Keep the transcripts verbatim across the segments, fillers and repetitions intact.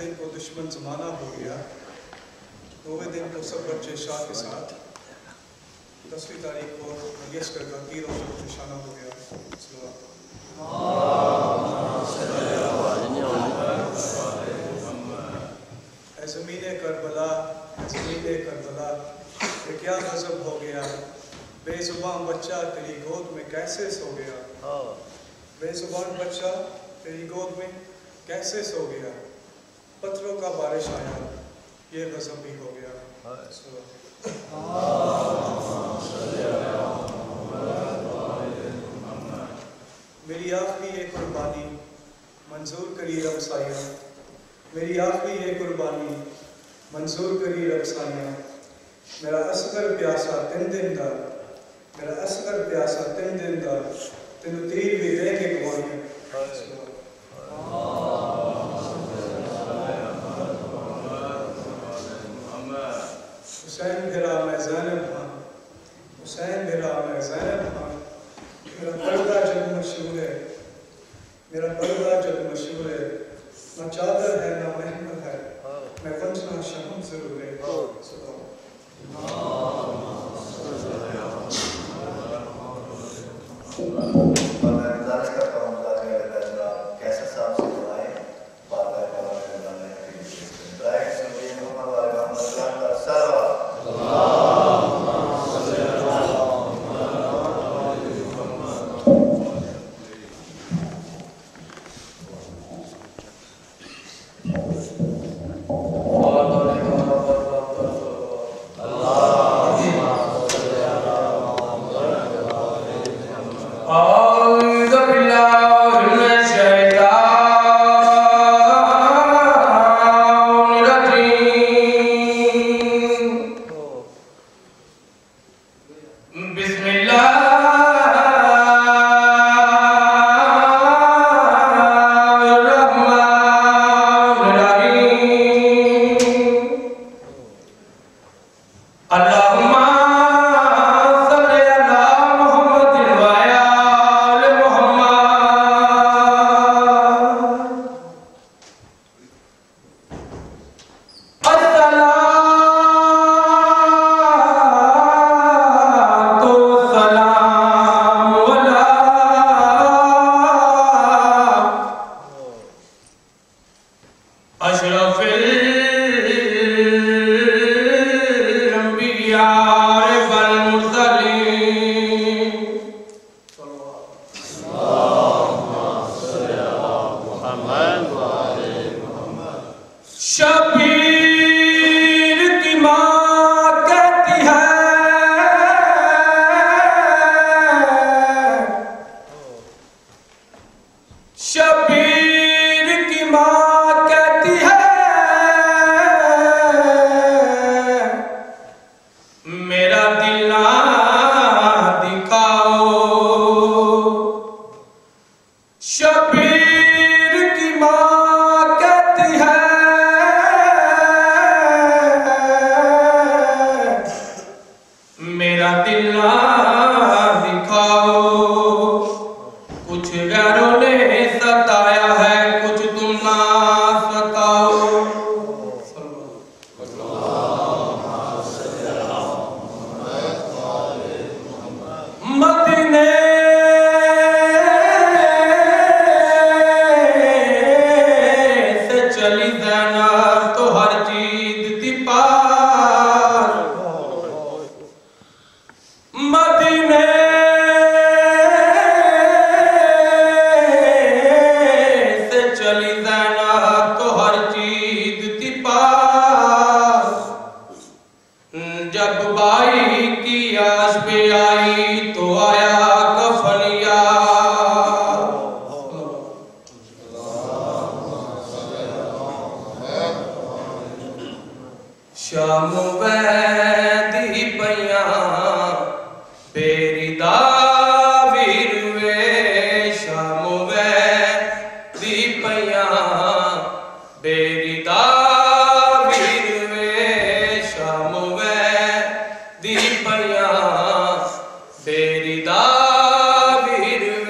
दिन को दुश्मन जमाना हो गया, नौवें दिन को सब बच्चे शाह के साथ, दसवीं तारीख को यशकर का तीर और निशाना हो गया। ज़मीने करबला, ज़मीने करबला, ये क्या गज़ब हो गया, बेज़ुबान बच्चा तेरी गोद में कैसे सो गया, बेज़ुबान बच्चा तेरी गोद में कैसे सो गया, पत्थरों का बारिश आया, ये गज़ब भी हो गया। मेरी आखिरी ये कुर्बानी मंजूर करी रब साया, मेरी आखिरी ये कुर्बानी मंजूर करी रब साया, मेरा असगर प्यासा तीन दिन दा, मेरा असगर प्यासा तीन दिन दा, तेन तीर भी दे के गवाइया। हुसैन भिरा मैं ज़ैनब हाँ, हुसैन भिरा मैं ज़ैनब हाँ, मेरा पर्दा जग मशहूर है, मेरा पर्दा जग मशहूर है, ना चादर है ना महमल है, मैं पंचना शहम जरूर है।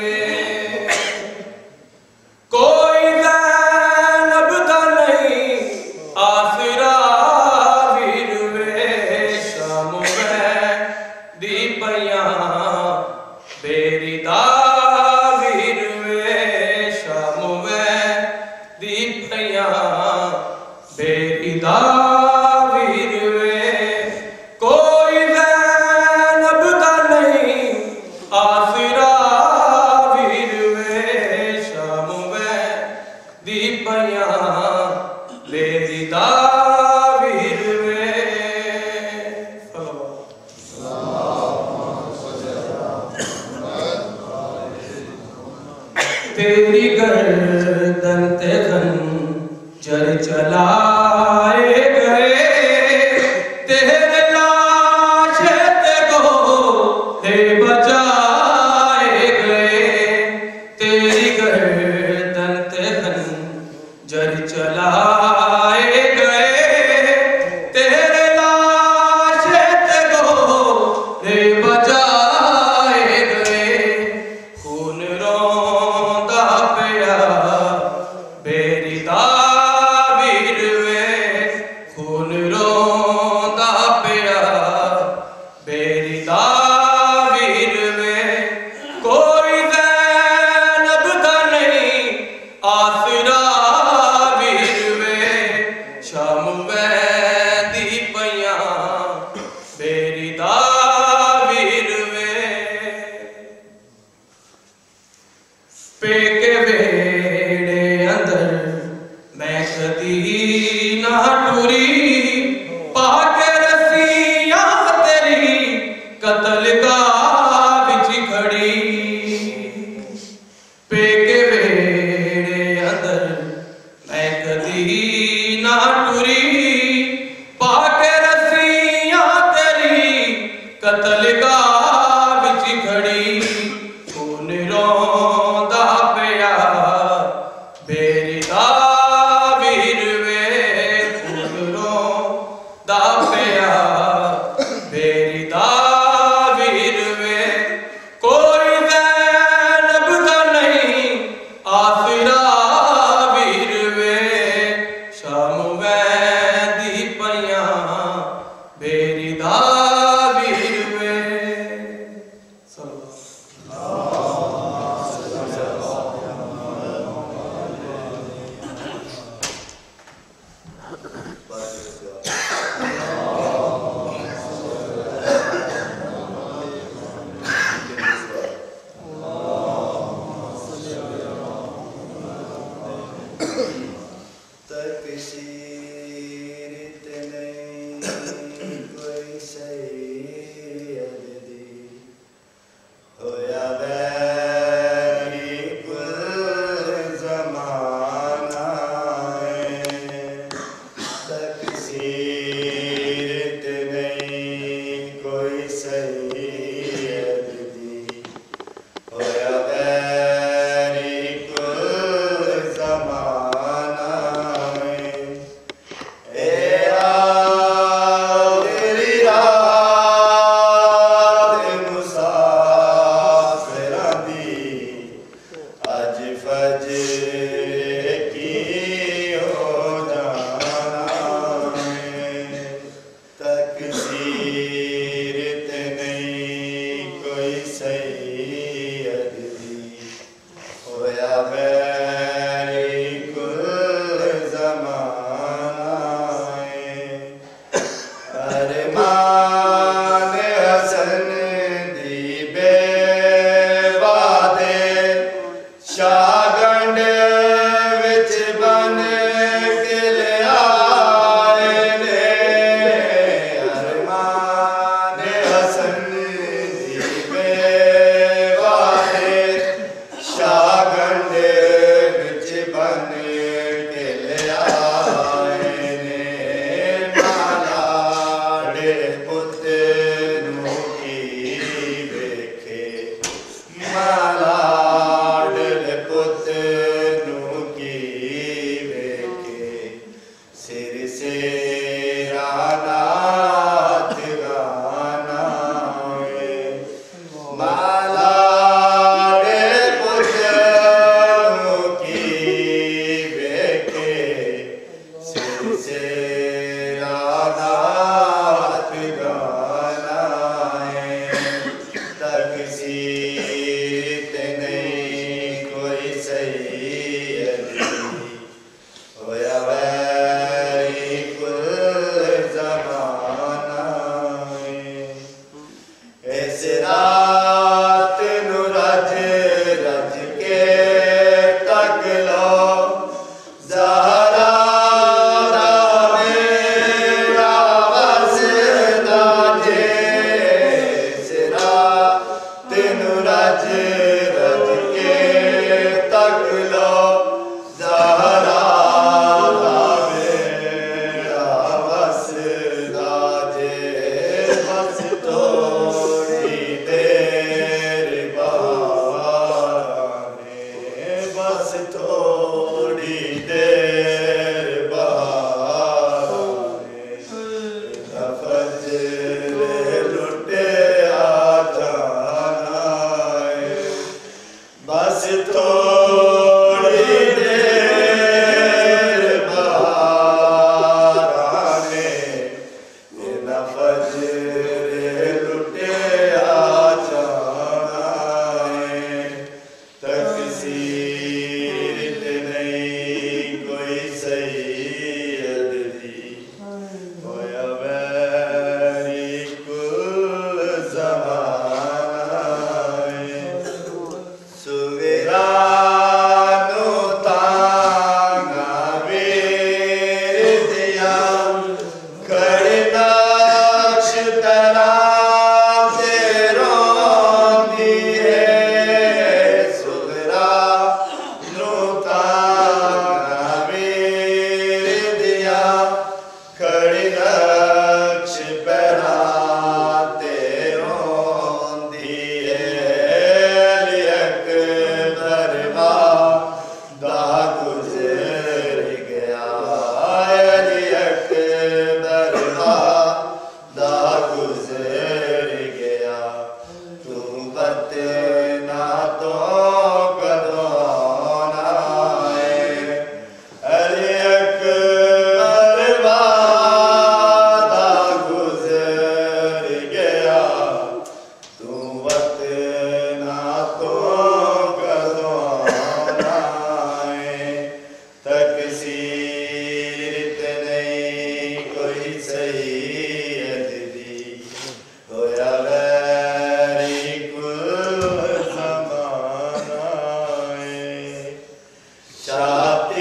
कोई ज़ैनब दा नहीं दीपया बेरिदावीर वे तेरी गर्दन ते खंजर चलाए गए तेरे लाशे ते घोड़े बजाए गए तेरी गर्दन ते खंजर चलाए गए तेरे लाशे ते घोड़े बजाए गए खून रोंदा पिया बेरिदावीर वे खून रोंदा पिया बेरिदावीर वे कोई ज़ैनब दा नहीं आसरा वीर वे शाम वैंदी पईयां बेरिदावीर वे पेके वेड़े अंदर मैं कदी ना टुरी पाके रस्सियां तेरी कतल का बिच खड़ी पेके वेड़े अंदर मैं कदी ना टुरी पाके रस्सियां तेरी कतल का बिच खड़ी खून रोंदा पिया बेरिदावीर वे खून रोंदा पिया बेरिदावीर वे कोई ज़ैनब दा नहीं आसरा वीर वे शाम वैंदी पईयां बेरिदावीर वे तकसीर नहीं कोई सैयद दी होया बैरी कुल ज़माना तकसीर नहीं कोई सैयद दी होया बैरी कुल ज़माना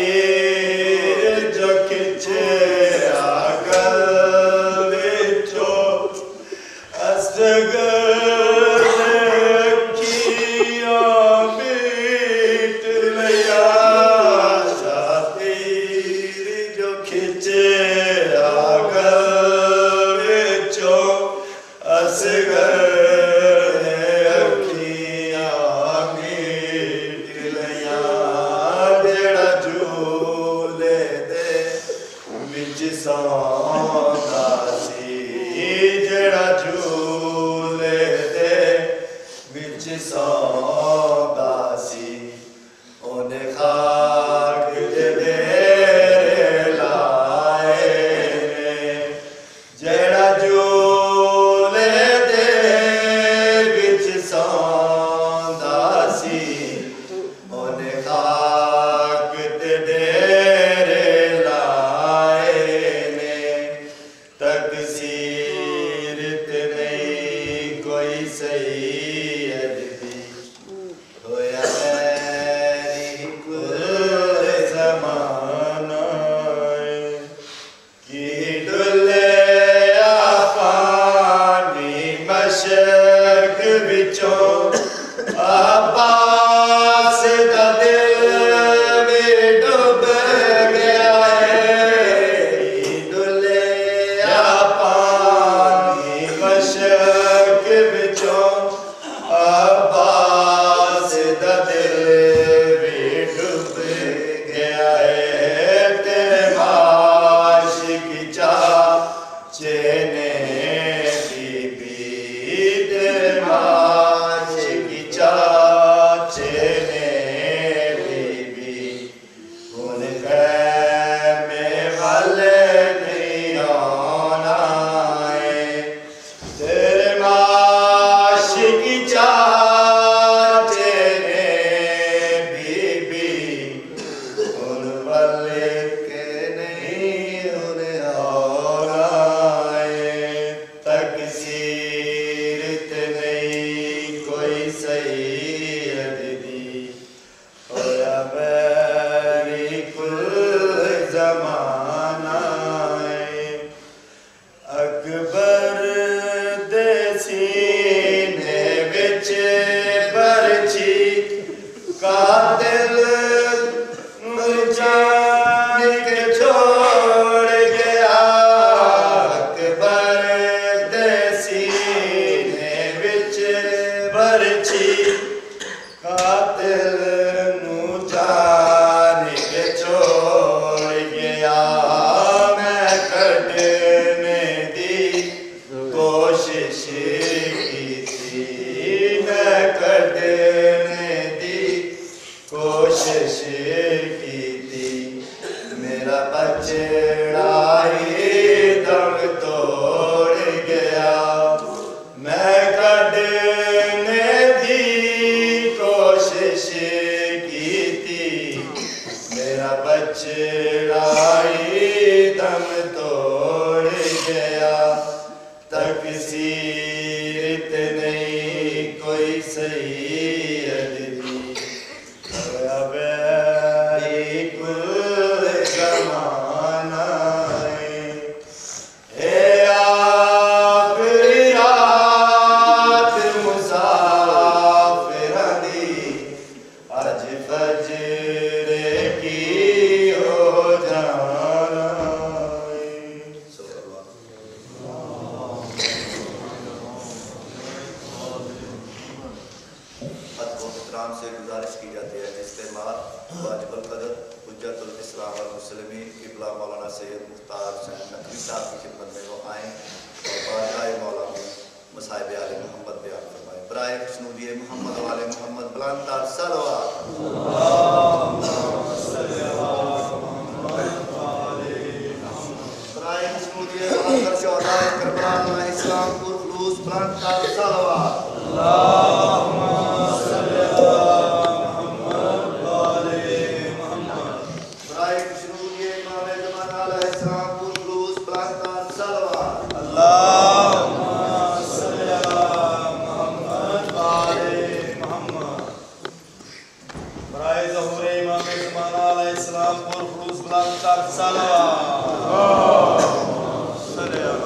तीर जो खिंचे आगल विचो Asghar Rise of Imam Ismail alayhi salam. الخلوص بالأمتار صلوات سلام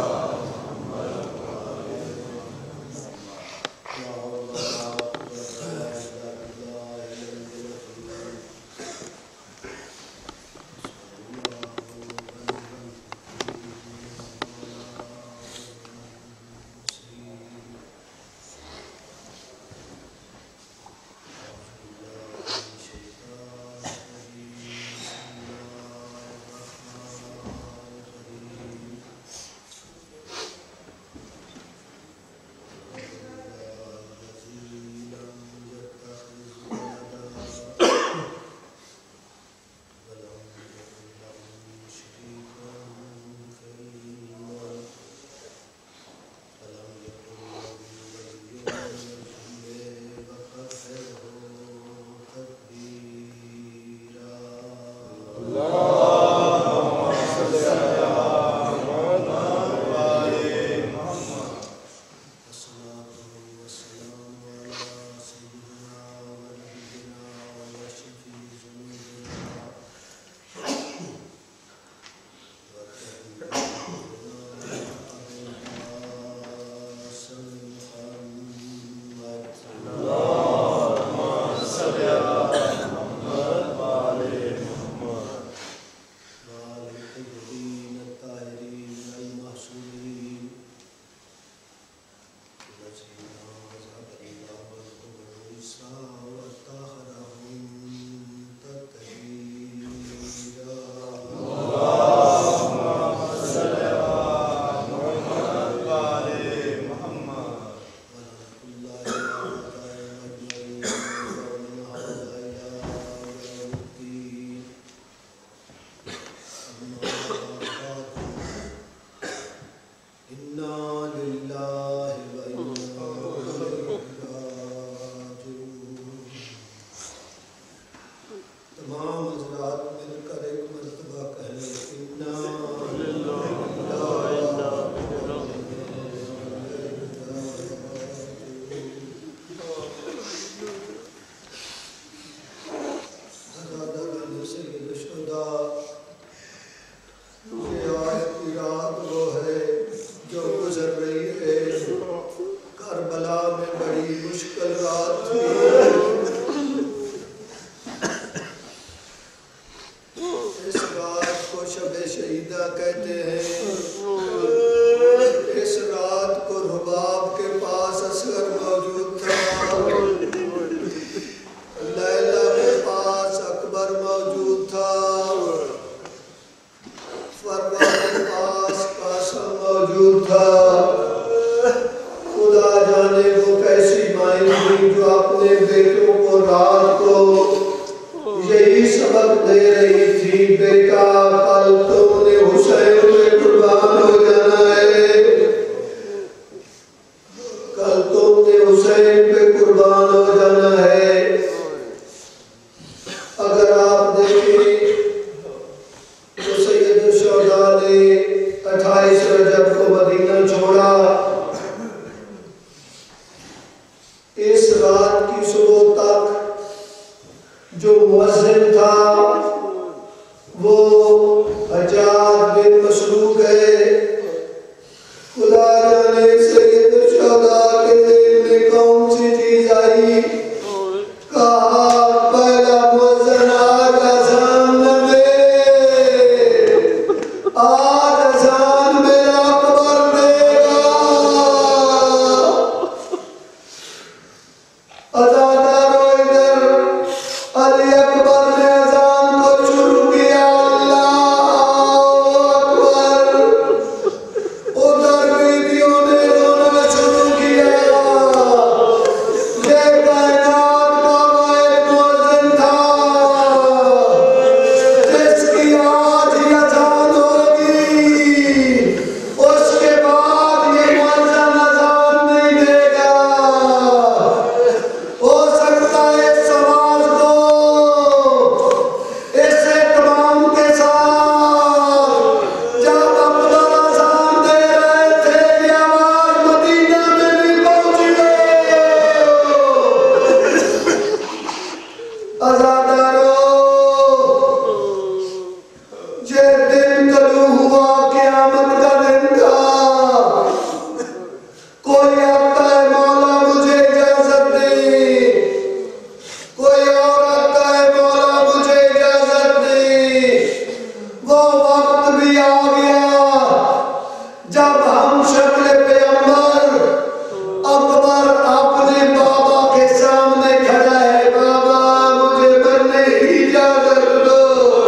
Ali Akbar ने अजान को शुरू किया। अल्लाह वो वक्त भी आ गया जब हम शक्ल पैगंबर अकबर अपने बाबा के सामने खड़ा है। बाबा मुझे मरने की इजाजत दो।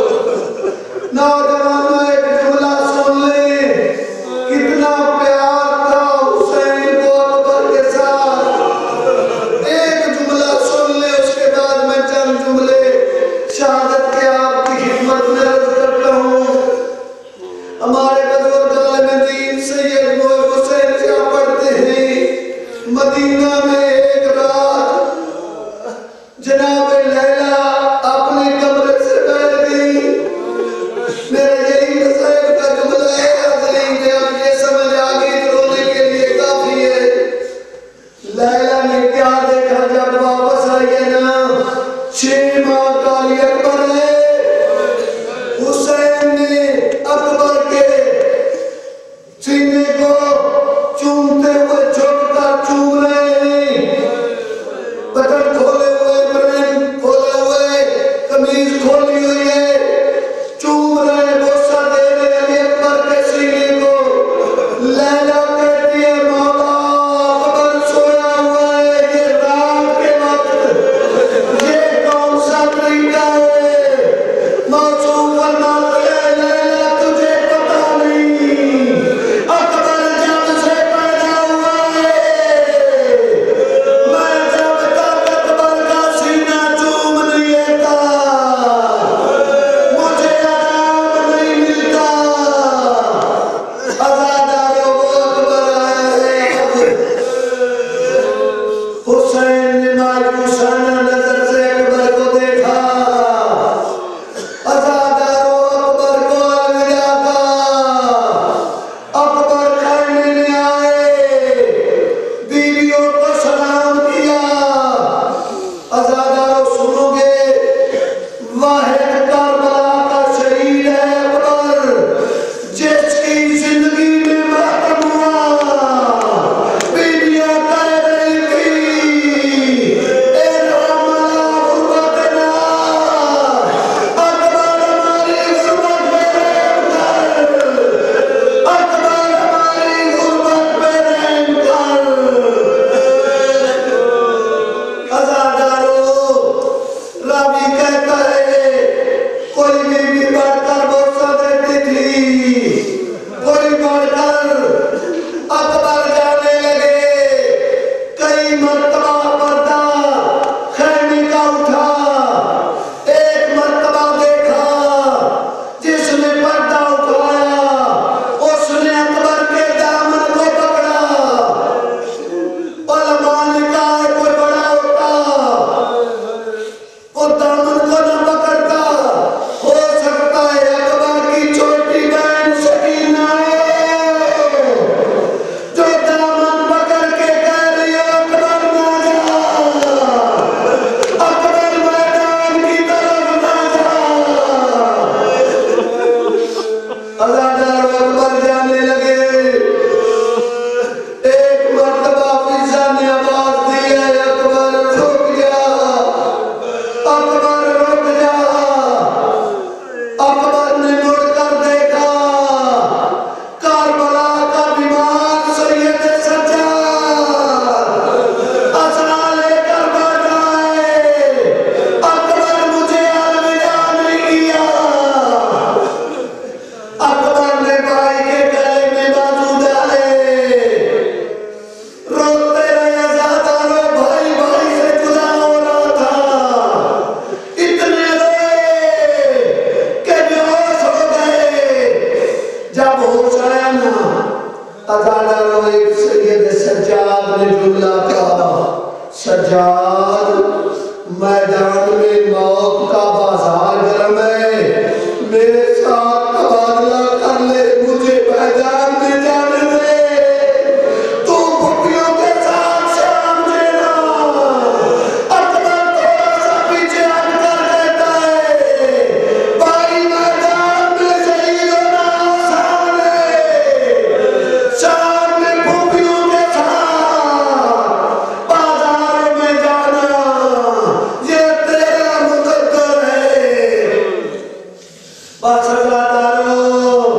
नौजवानों एक जुमला सुन ले, कितना प्यार था हुसैन को अकबर के साथ। एक जुमला सुन ले, उसके बाद मैं चंद जुमले शहादत के आपकी खिदमत में अर्ज करता हूँ। हमारे बुजुर्ग में दीन सैयद मोहम्मद हुसैन क्या पढ़ते हैं, मदीना में एक रात जनाब लैला अपने कमरे से बैठ गई। मेरा यही मसैब का जुमला है, हज़रीन ने अब ये समझ आ गई रोने के लिए काफी है। लैला ने क्या देखा जब वापस आई है ना, छह माह काली अकबर है। हुसैन ने अकबर के सीने को चूमते हुए झुककर चूम रहे हैं। बटन खोले हुए, ब्रेन खोले हुए, कमीज खोली हुई है, चूम रहे, बोसा दे रहे अली अकबर के सीने को। लैला कहती है मौला अकबर सोया हुआ है, ये रात के वक्त ये कौन सा तरीका है? मासूम फरमाते हैं लैला तुझे पता नहीं, अकबर जब से पैदा हुआ है मैं जब तक अकबर का सीना चूम नहीं लेता मुझे आराम नहीं मिलता। आजादारों वो अकबर आया है। हुसैन ने मायूसाना नजर से अकबर को देखा। आजादारों अकबर को अलविदा कहा। अकबर खाने में आए, बीवियों को सलाम किया। आजादारों सुनोगे, वाहिद करबला का शहीद है अकबर, जिसकी जिंदगी में मातम हुआ। बीवियां कह रही थी ए रामला गुर्बतना, अकबर हमारी गुर्बत में रहम कर, अकबर हमारी गुर्बत में रहम कर। आजादारों रावी कहता है कोई बीवी बढ़कर बोसा देती थी, कोई बढ़कर अकबर जाने लगे। कई मर्तबा पर्दा खैमे का उठा। एक मर्तबा देखा जिसने पर्दा उठाया उसने अकबर के दामन को पकड़ा। उलमा ने कहा है कोई बड़ा होता वो दामन को न पकड़ता। हो सकता है अकबर की छोटी बहन सकीना है जो दामन पकड़ के कह रही है अकबर ना जा, अकबर मैदान की तरफ ना जा। आजादारों अकबर जाने लगे। एक मर्तबा फिजा ने आवाज दी है अकबर रुक जा, अकबर रुक जा। अकबर ने मुड़कर देखा, करबला का बीमार सैयद सज्जाद असला लेकर बैठा है। अकबर मुझे अलविदा नहीं किया। अकबर ने भाई के गले में बाजू डाले, रोते रहे। आजादारों भाई भाई से जुदा हो रहा था। इतने रोए कि बेहोश हो गए। जब होश आया ना, आजादारों एक सैयद सज्जाद ने जुमला कहा, सज्जाद मैदान में मौत का बाजार गर्म है, मेरे साथ तबादला कर ले, मुझे मैदान में जाने दे। तू भुट्टियों के साथ शाम देना। अकबर थोड़ा सा पीछे हटकर कहता है भाई मैदान में शहीद होना आसान है, शाम में भुट्टियों के साथ बाजारों में जाना ये तेरा मुकद्दर है। बादशाह अजादारों,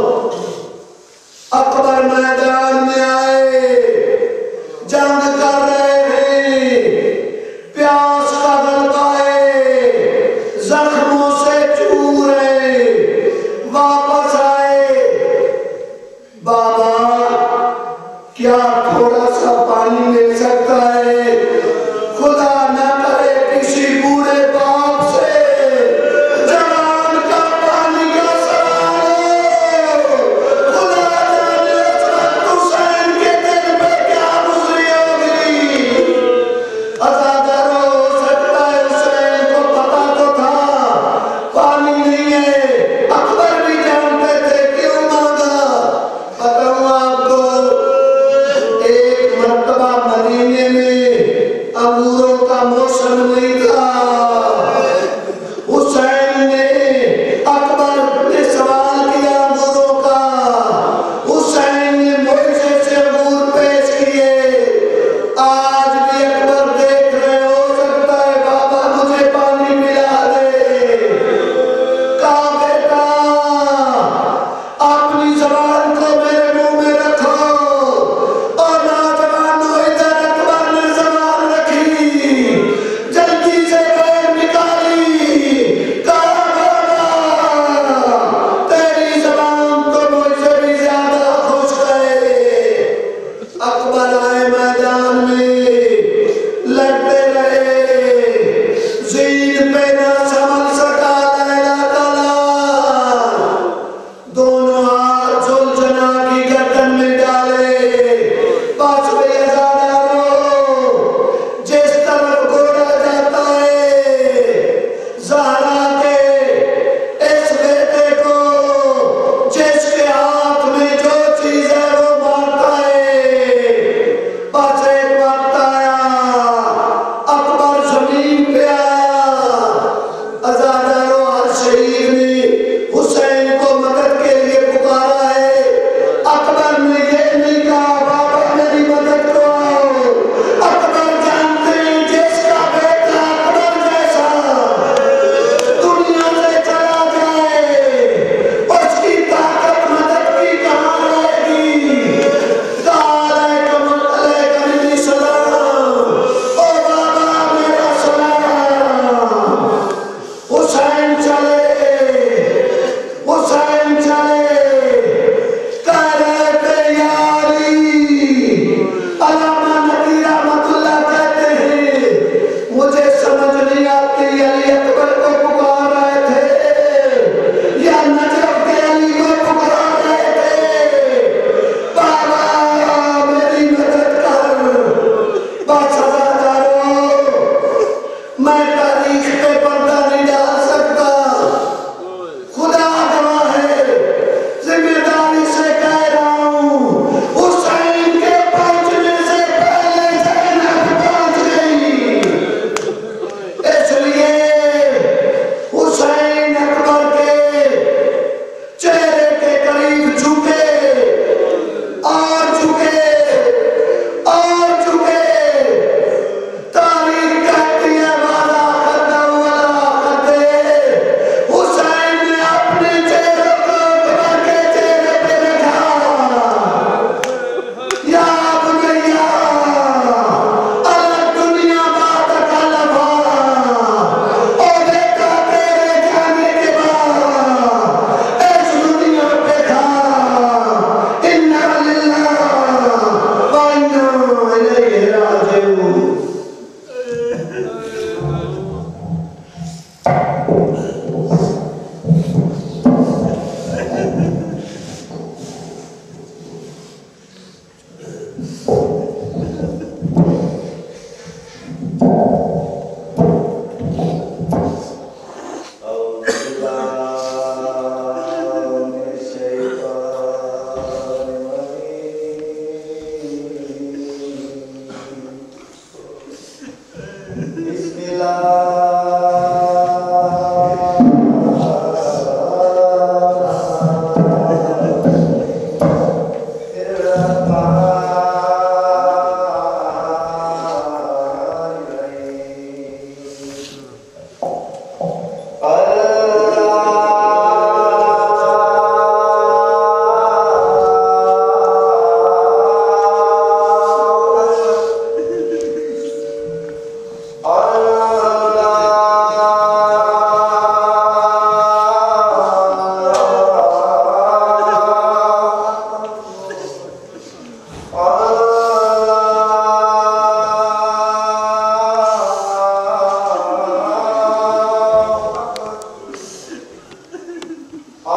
अकबर मैदान में आए, जंग कर रहे हैं, प्यास का गलबा है, जख्मों से चूर है, वापस आए। बाबा क्या थोड़ा सा पानी मिल सकता है? खुदा न करे किसी बूढ़े बाप से जवान का पानी का सवाल हो। खुदा जाने उस वक्त हुसैन के दिल पे क्या गुजरी होगी। अजादारों, हो सकता है हुसैन को पता तो था पानी नहीं है, अकबर भी जानते थे, क्यों मांगा? बताऊं आपको, एक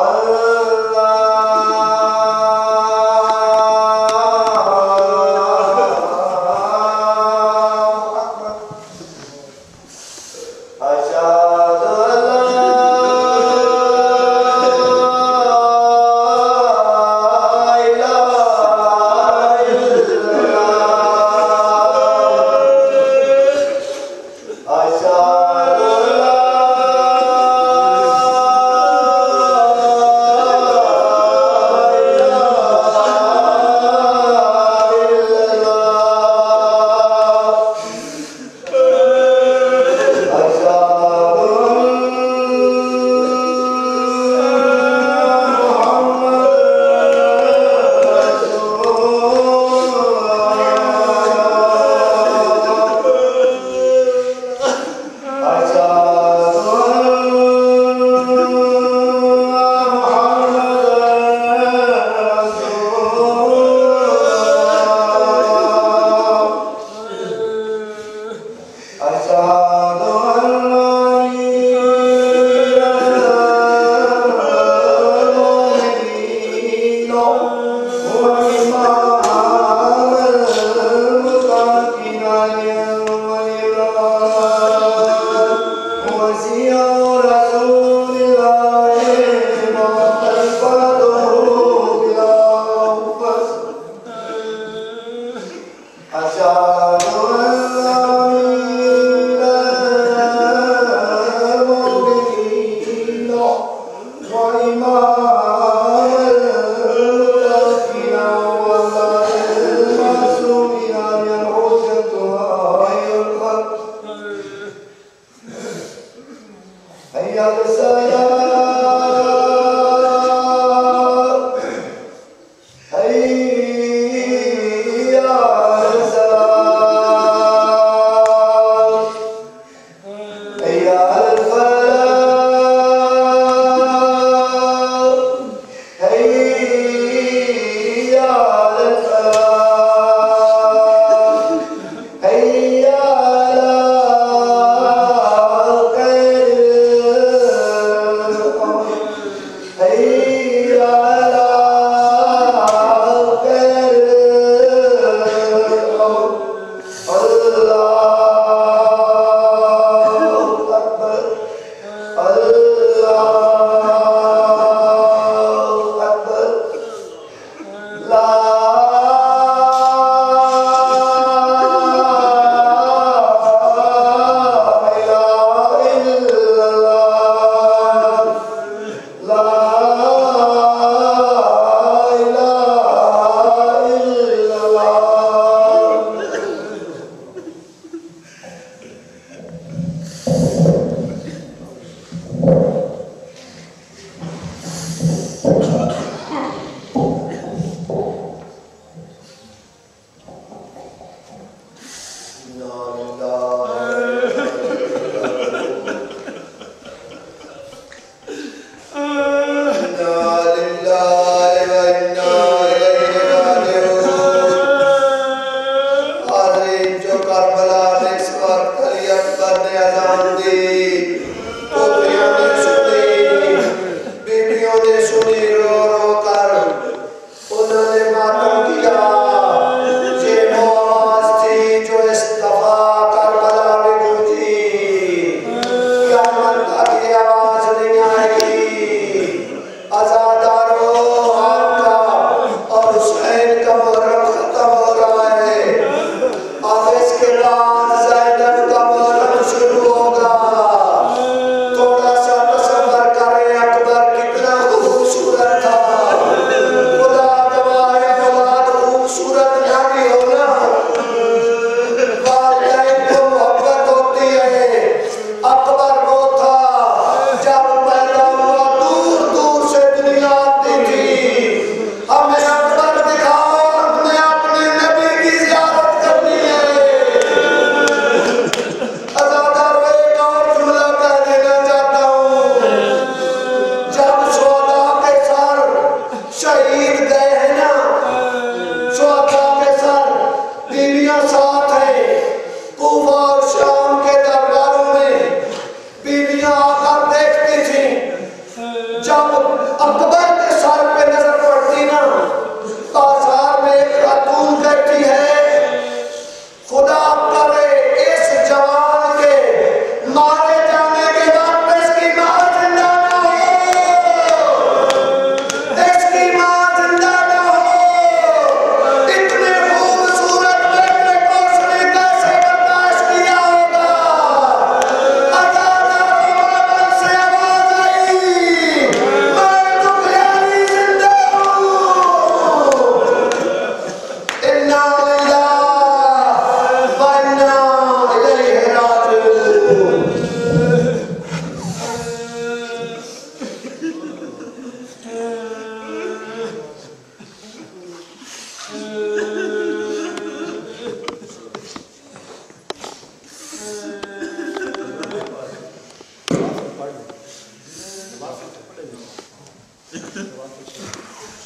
I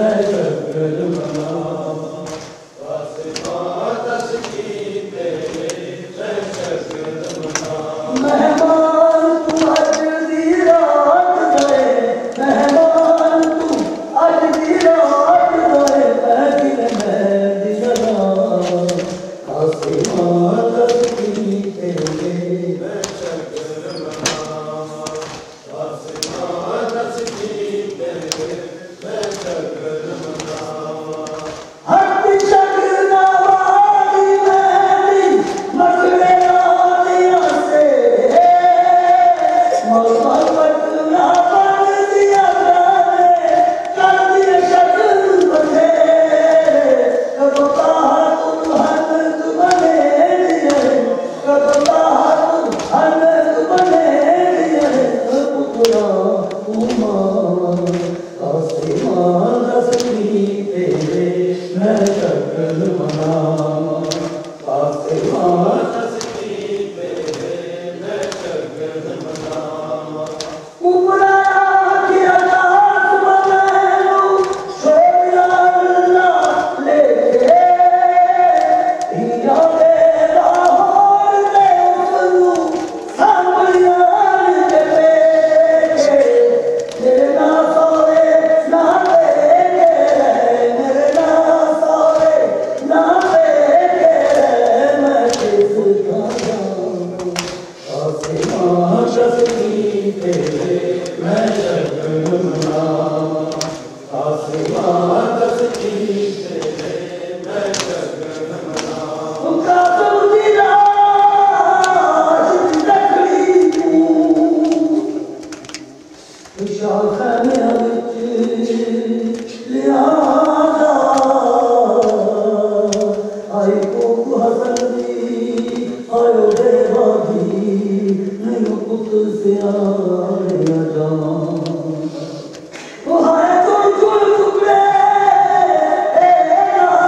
Oh,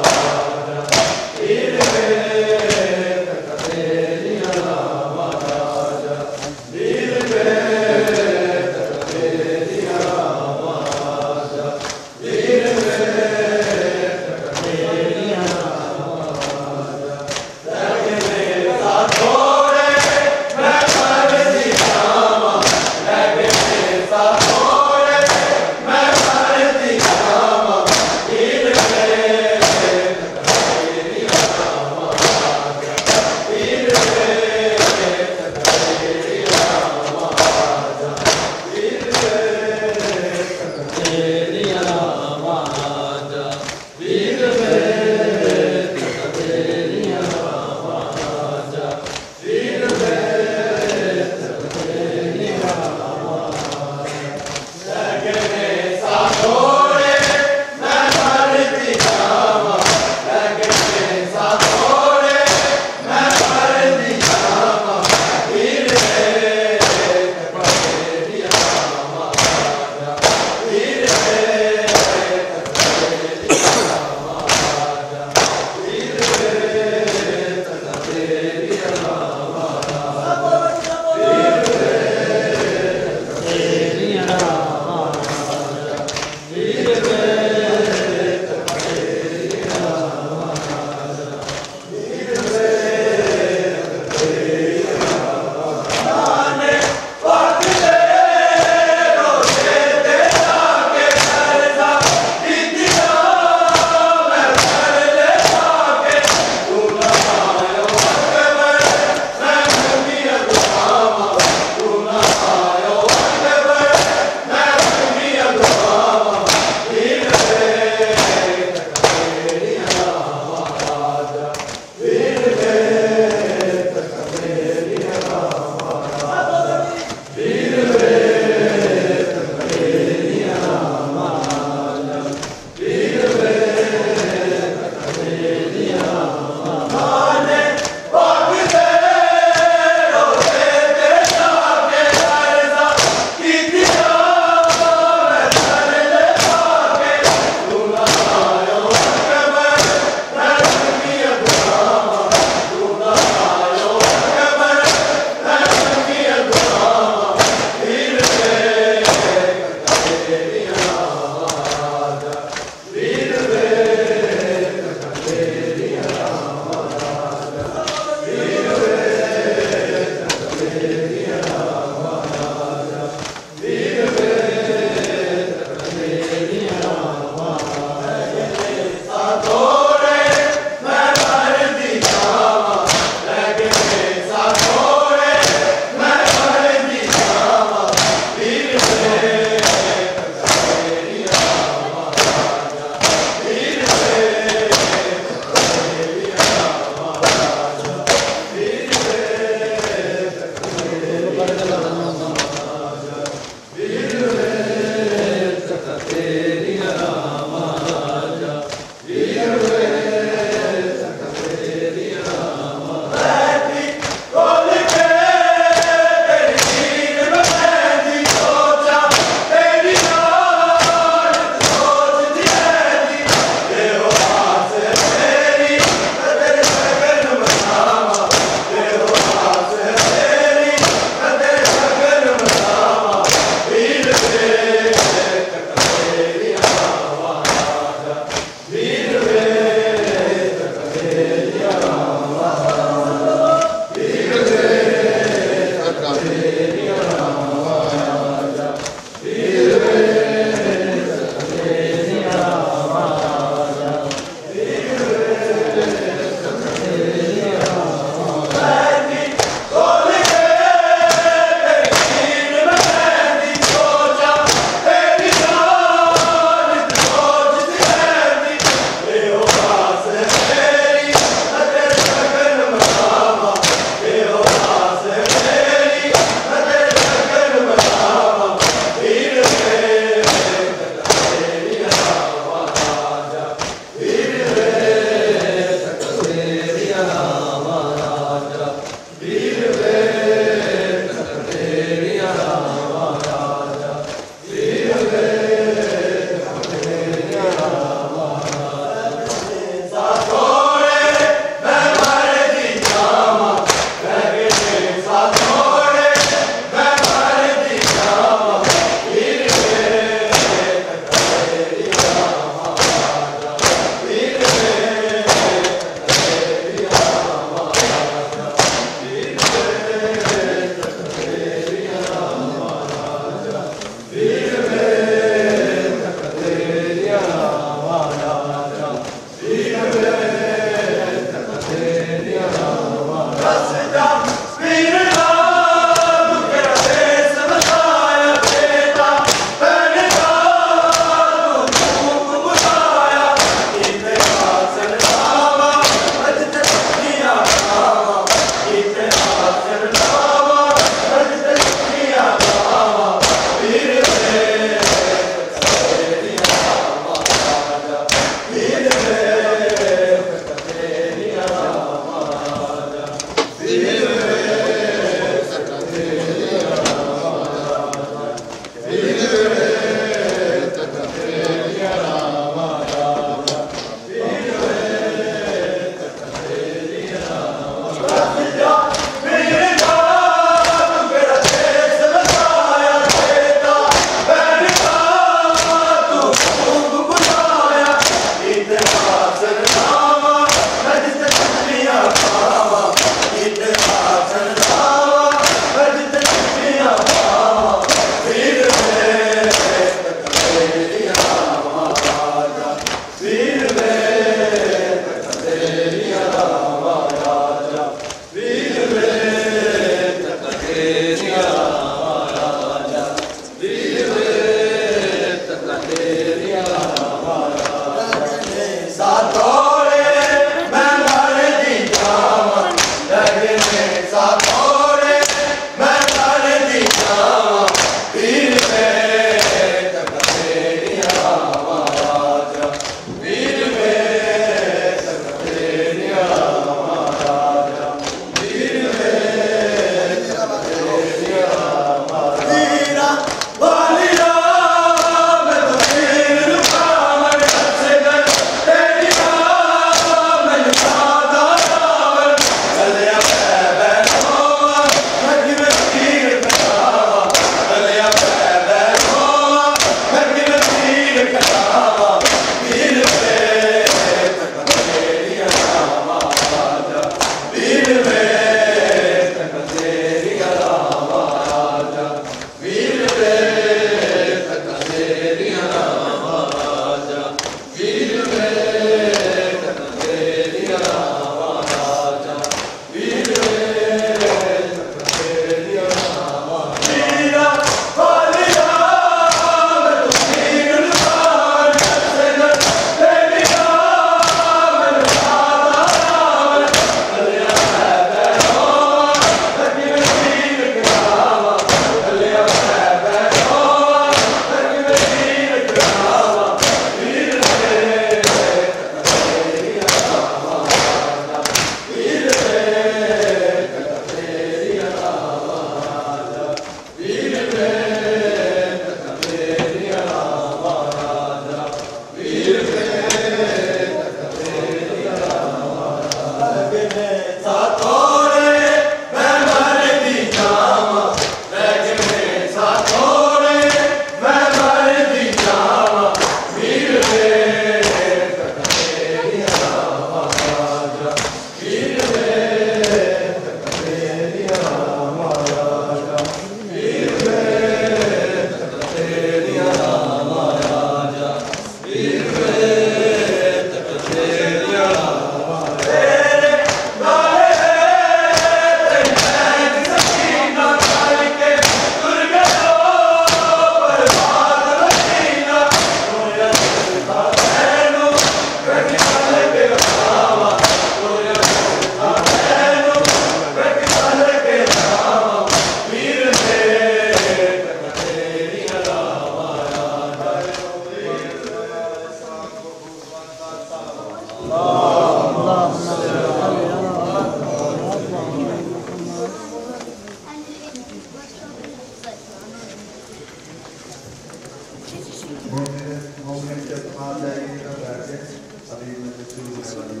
मोमेंट जब आ जाएगी तब बैठ के अभी मैं शुरू होने वाली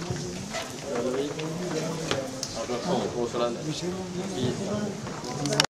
है।